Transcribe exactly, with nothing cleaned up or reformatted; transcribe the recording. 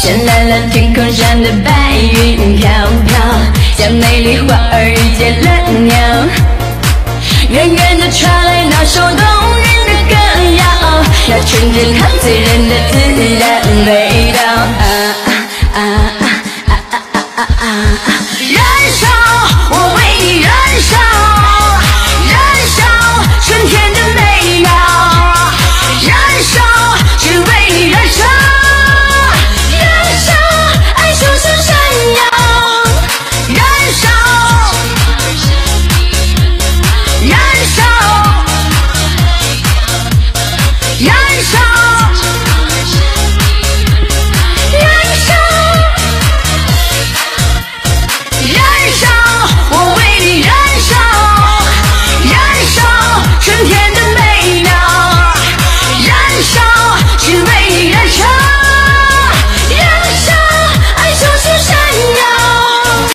深蓝蓝天空上的白云飘飘，像美丽花儿遇见了鸟。远远的传来那首动人的歌谣，那纯真陶醉人的自然美。